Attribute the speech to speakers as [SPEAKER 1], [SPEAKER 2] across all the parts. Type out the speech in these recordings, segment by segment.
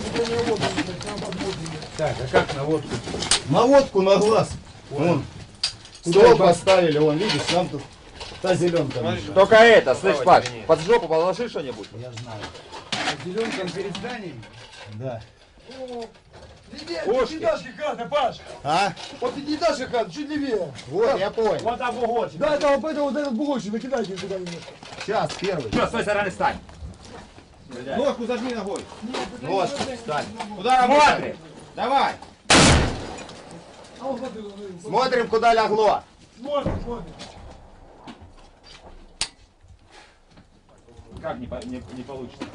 [SPEAKER 1] Так, а как на водку?
[SPEAKER 2] Наводку на глаз. Вон. Стол поставили, вон, видишь, там тут та зеленка.
[SPEAKER 3] Только это, слышь, Паш, под жопу положи что-нибудь.
[SPEAKER 2] Я знаю.
[SPEAKER 1] Зеленком перестанем?
[SPEAKER 2] Да.
[SPEAKER 1] Ушки. Карта, Паш.
[SPEAKER 2] А?
[SPEAKER 1] Вот пятиэтажка карта, чуть левее.
[SPEAKER 2] Вот, я понял.
[SPEAKER 1] Вот там бугорчик. Да, это вот этот бугорчик, накидайте сюда немножко.
[SPEAKER 2] Сейчас, первый.
[SPEAKER 3] Что, с той стороны стань.
[SPEAKER 2] Ножку зажми ногой.
[SPEAKER 3] Ножку встань.
[SPEAKER 2] Куда
[SPEAKER 3] Смотрим.
[SPEAKER 2] Давай.
[SPEAKER 1] А вот смотри,
[SPEAKER 2] Смотрим, куда легло.
[SPEAKER 1] смотрим.
[SPEAKER 3] Как не получится?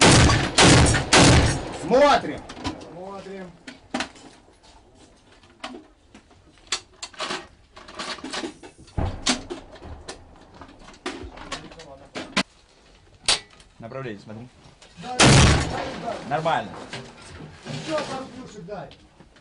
[SPEAKER 2] Смотрим.
[SPEAKER 1] Смотрим.
[SPEAKER 3] Направление смотри.
[SPEAKER 1] Дай.
[SPEAKER 3] Нормально.
[SPEAKER 1] Еще пару плюшек дай.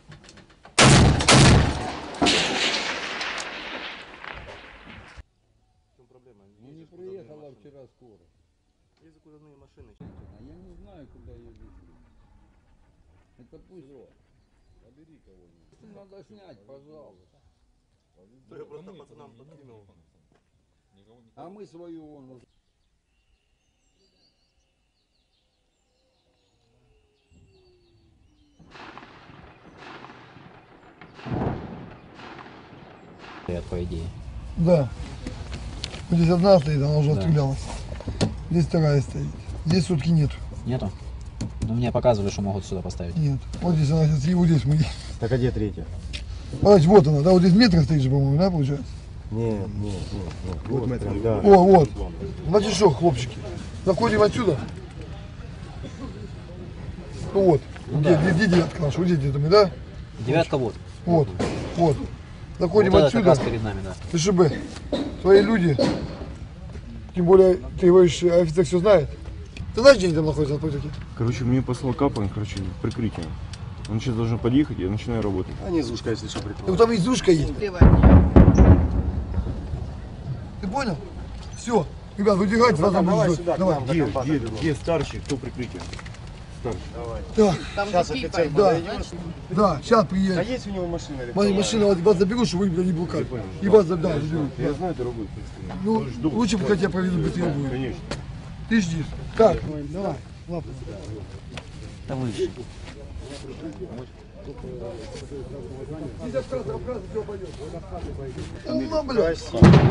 [SPEAKER 4] Ну не приехала вчера скоро. Есть закуданные машины. А я не знаю, куда ее везли. Это пусть. Побери кого-нибудь. Надо снять, пожалуйста.
[SPEAKER 5] Я просто пацанам подкинул.
[SPEAKER 4] А мы свою вон уже.
[SPEAKER 6] По идее.
[SPEAKER 1] Да. Вот здесь одна стоит, она уже отстрелялась. Здесь вторая стоит. Здесь сутки нет.
[SPEAKER 6] Нету? Ну мне показывали, что могут сюда поставить.
[SPEAKER 1] Нет. Вот здесь она сейчас, и вот здесь мы.
[SPEAKER 2] Так а где третья?
[SPEAKER 1] Давайте, вот она, да, вот здесь метр стоит же, по-моему, да, получается?
[SPEAKER 2] Нет. Вот метром, да.
[SPEAKER 1] О, вот. Значит, что, хлопчики, заходим отсюда. Ну вот. Где девятка наша? Вот здесь где-то мы, да?
[SPEAKER 6] Девятка вот.
[SPEAKER 1] Вот. Заходим
[SPEAKER 6] Вот это как
[SPEAKER 1] отсюда.
[SPEAKER 6] раз перед нами, да.
[SPEAKER 1] ТШБ. Твои люди. Тем более, ты говоришь, офицер все знает. Ты знаешь, где они там находятся на практике?
[SPEAKER 5] Короче, мне послал Капан, прикрытие. Он сейчас должен подъехать, я начинаю работать.
[SPEAKER 2] А не зушка, если что, прикрыл.
[SPEAKER 1] Ну там изушка есть. Ты понял? Все. Ребят, выдвигайте сразу.
[SPEAKER 2] Давай сюда, к нам, до
[SPEAKER 5] Где,
[SPEAKER 2] компа.
[SPEAKER 5] где старший, кто прикрытие? Старший.
[SPEAKER 1] Да,
[SPEAKER 2] Сейчас офицер
[SPEAKER 1] Да.
[SPEAKER 2] подойдет.
[SPEAKER 1] да, сейчас
[SPEAKER 2] А
[SPEAKER 1] приедет.
[SPEAKER 2] есть у него машина? или
[SPEAKER 1] Моя
[SPEAKER 2] что?
[SPEAKER 1] машина, вас заберу, чтобы вы не блокали. И вас заберу.
[SPEAKER 5] Я знаю дорогой.
[SPEAKER 1] Ну, лучше бы хотя проведу быстрее будет.
[SPEAKER 5] Конечно.
[SPEAKER 1] Ты ждишь. Так, давай, лапу.
[SPEAKER 6] Да выше.
[SPEAKER 1] Ну, блядь.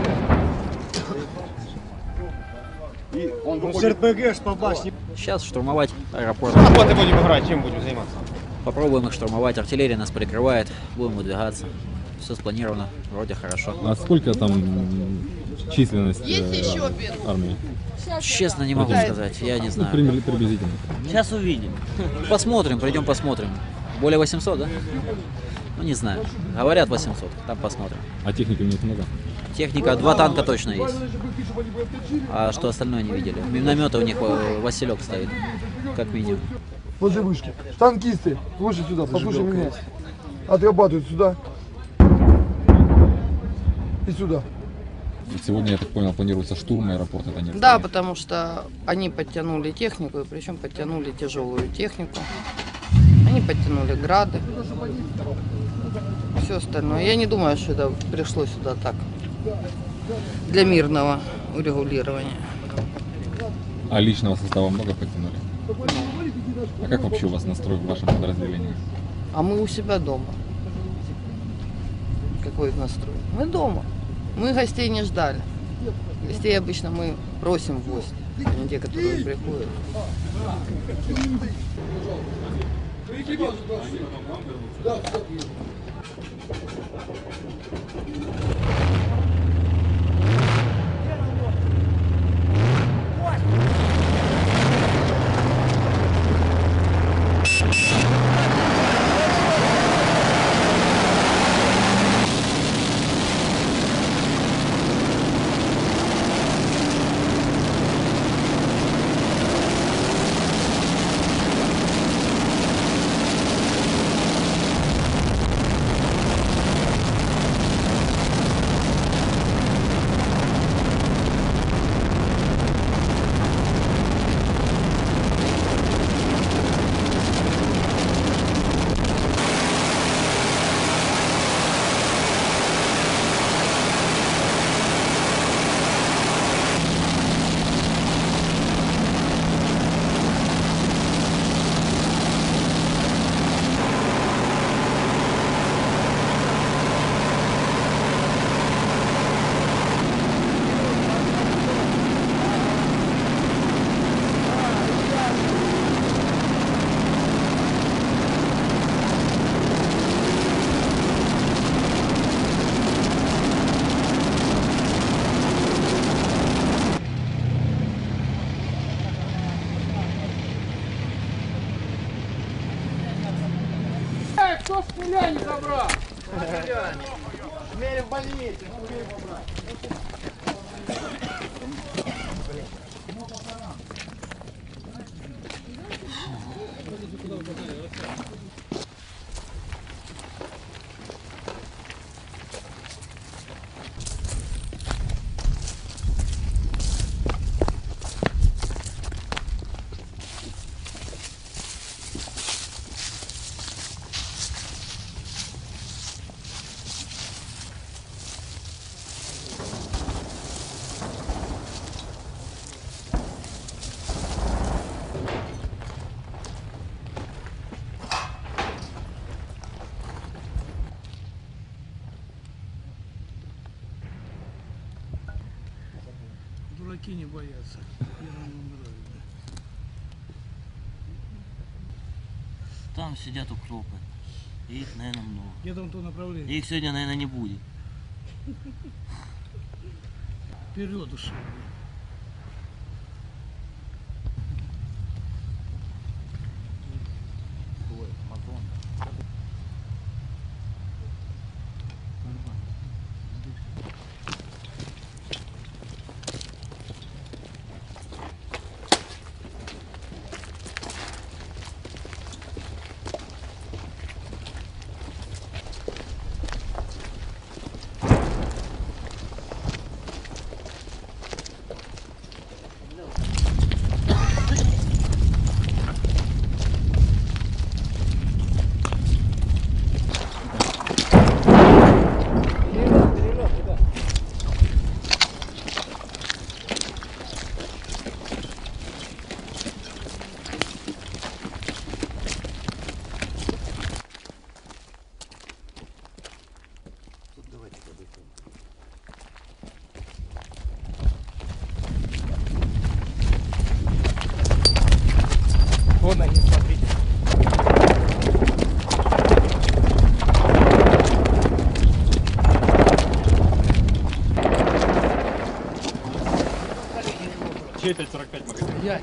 [SPEAKER 2] И он с РПГ по башне.
[SPEAKER 6] Сейчас штурмовать аэропорт.
[SPEAKER 2] Вот и будем играть, чем будем заниматься?
[SPEAKER 6] Попробуем их штурмовать. Артиллерия нас прикрывает. Будем выдвигаться. Все спланировано. Вроде хорошо.
[SPEAKER 7] А сколько там численность армии?
[SPEAKER 6] Честно не могу сказать. Я не
[SPEAKER 7] Ну,
[SPEAKER 6] знаю.
[SPEAKER 7] приблизительно.
[SPEAKER 6] Сейчас увидим. Посмотрим, придем посмотрим. Более 800, да? Ну не знаю. Говорят 800. Там посмотрим.
[SPEAKER 7] А техники у них много?
[SPEAKER 6] Техника, 2 танка точно есть. А что остальное не видели? Минометы у них Василек стоит. Как минимум.
[SPEAKER 1] Возле вышки. Танкисты, слушай сюда, послушай меня. Отрабатывают сюда. И сюда.
[SPEAKER 7] Сегодня, я так понял, планируется штурм аэропорта Донецка.
[SPEAKER 8] Да, потому что они подтянули технику, и причем подтянули тяжелую технику. Они подтянули грады, все остальное. Я не думаю, что это пришло сюда так, для мирного урегулирования.
[SPEAKER 7] А личного состава много подтянули? А как вообще у вас настрой в вашем подразделении?
[SPEAKER 8] А мы у себя дома. Какой настрой? Мы дома. Мы гостей не ждали. Гостей обычно мы просим в гости, а не те, которые приходят.
[SPEAKER 9] Дураки не боятся.
[SPEAKER 10] Там сидят укропы. Их, наверное, много.
[SPEAKER 9] Где там то направление?
[SPEAKER 10] Их сегодня, наверное, не будет.
[SPEAKER 9] Вперед ушел.
[SPEAKER 3] Вон они, смотрите. Чей 545 магазин?
[SPEAKER 9] Я.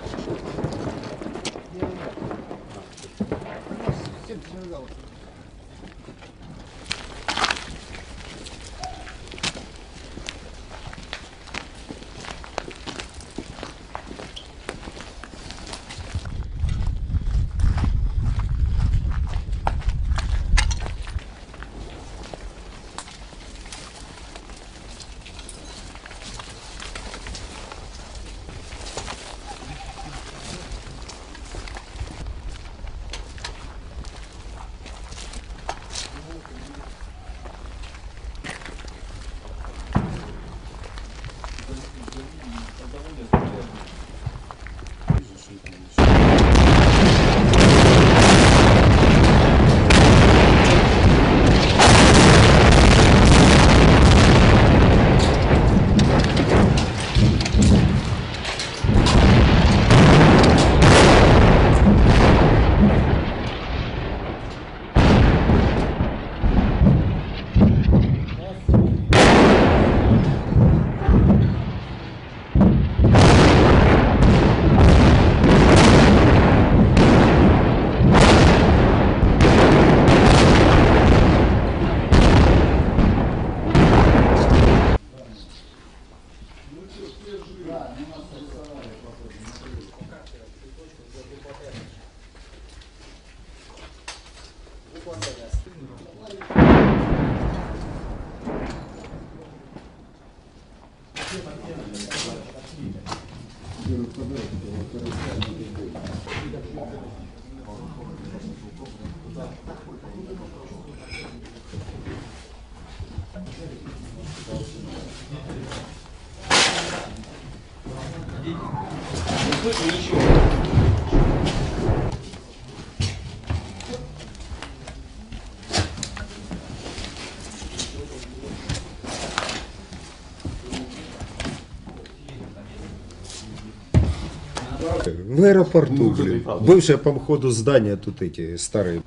[SPEAKER 11] В аэропорту, блин. Бывшее по ходу здания, тут эти старые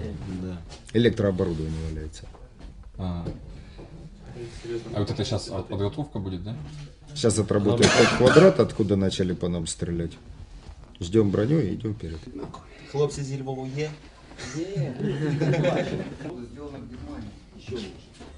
[SPEAKER 11] электрооборудование валяется.
[SPEAKER 7] А вот это сейчас подготовка будет, да?
[SPEAKER 11] Сейчас отработает тот квадрат, откуда начали по нам стрелять. Ждем броню и идем вперед.
[SPEAKER 10] Хлопці зі Львова є?
[SPEAKER 4] Сделано в Германии еще лучше.